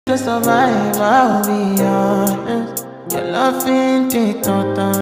to survive, I'll be honest. Your love ain't it,